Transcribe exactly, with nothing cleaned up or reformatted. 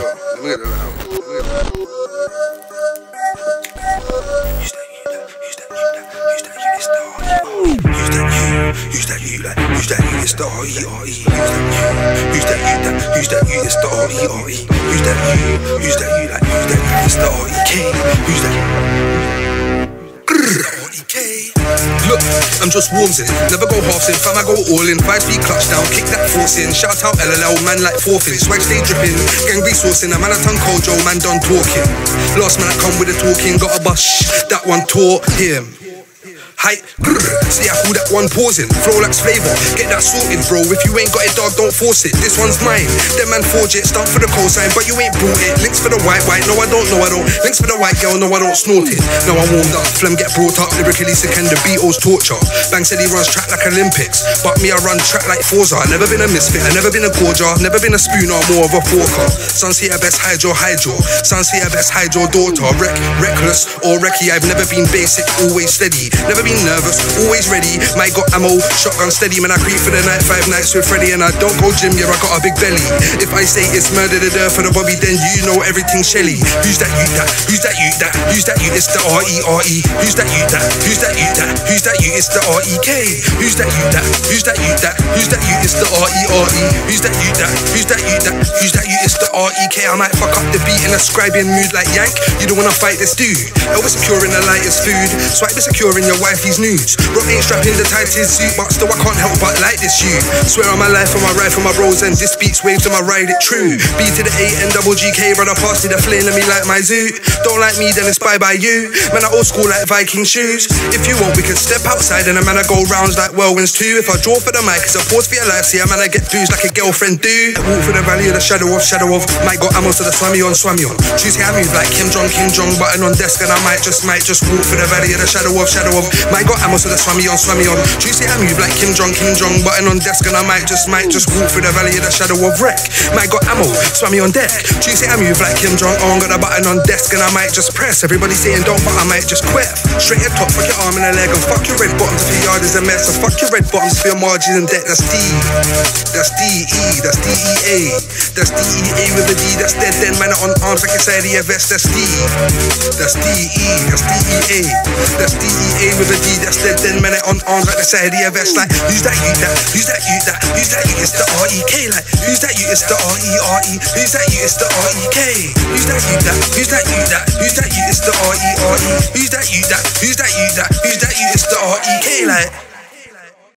Yo, let me get the loud. Let me get the loud. Use that you, that, use that you, that, use that you, it's the R E R E. Use that you, use that you, like, use that you, it's the R E R E. Use that you, use that you, that, use that you, it's the R E R E. Use that you, use that you, like, use that you, it's the R E K. Use that you. R E K. Look, I'm just warms in, never go halves in, fam I go all in, five speed clutch down, kick that force in, shout out L L L, man like forfeit, swag stay dripping, gang resourcing, a man a tongue cold, Joe, man done talking, last man I come with the talking, got a bush, that one taught him. Height, grrr, see I call that one pausing, flow lacks flavour, get that sorted bro, if you ain't got it dog don't force it, this one's mine, them man forge it, start for the cosign, but you ain't brought it, links for the white white, no I don't, no I don't, links for the white girl, no I don't snort it, now I'm warmed up, phlegm get brought up, lyrically sick and the Beatles torture, Bang said he runs track like Olympics, but me I run track like Forza, I never been a misfit, I never been a gorger, never been a spooner, more of a forker, sons here best hide your hide your, sons here best hide your daughter, Wreck, reckless or wrecky, I've never been basic, always steady, never been nervous, always ready. Might got ammo, shotgun steady. Man, I creep for the night, five nights with Freddy. And I don't go gym, yeah, I got a big belly. If I say it's murder the dirt for the Bobby, then you know everything's Shelly. Who's that you that? Who's that you that? Who's that you? It's the R E R E. Who's that you that? Who's that you that? Who's that you? It's the R E K. Who's that you that? Who's that you that? Who's that you? It's the R E R E. Who's that you that? Who's that you that? Who's that you? It's the R E K. I might fuck up the beat in a scribing mood like Yank. You don't wanna fight this dude. Always secure in the lightest food. Swipe the secure in your wifey's nudes. Rock ain't strapped in the tightest suit, but still I can't help but like this you. Swear on my life, on my ride for my bros, and this beats waves on my ride it true. B to the A and double G K, brother pass me the flame, let me like my zoo. Don't like me, then it's bye bye you. Man, I old school like Viking shoes. If you want, we can step outside and a man I go rounds like whirlwinds too. If I draw for the mic, it's a pause for your life. See a man I get dudes like a girlfriend do. I walk through the valley of the shadow of shadow of. Might got ammo to the swammy on swammy on. Choose how I move like Kim Jong, King Jong, button on desk, and I might just might just walk through the valley of the shadow of shadow of. Might got ammo to the swammy on swammy on. Juicy I move like Kim Jong, King Jong, button on desk, and I might just, might just walk through the valley of the shadow of wreck. Might got ammo, swammy on deck. Juicy I move like Kim Jong, on got a button on desk, and I might just press. Everybody saying don't, but I might just quit. Straight at top, fuck your arm and a leg, and fuck your red bottoms if your yard is a mess. So fuck your red bottoms for your margin and debt. That's D, that's D E, that's D E A, that's D E A with a D. That's dead. Then man on arms like inside of your vest. That's D, that's D E, that's D E A, that's D E A with a D. That's dead. Then man on arms like the side of your vest. Like who's that you that? Who's that you that? Who's that you? It's the R E K. Like who's that you? It's the R E R E. Who's that you? It's the R E K. Who's that you that? Who's that you that? Who's that you? It's the R E R E. Who's that you that? Who's that you that? Who's that you? It's the R E K. Like.